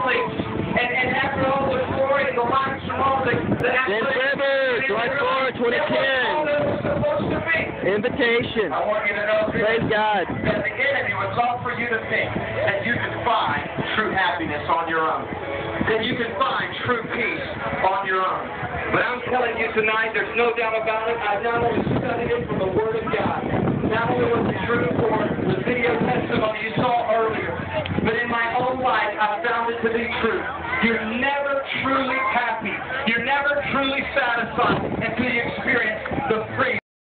family. And after all the glory and the lights from all the July 4, 2010. Invitation. I want you to know this, Praise God. that the enemy would love for you to think that you can find true happiness on your own. That you can find true peace on your own. But I'm telling you tonight, there's no doubt about it. I've not only studied it from the Word of God, not only was it true for the video testimony you saw earlier, but in my own life, I've found it to be true.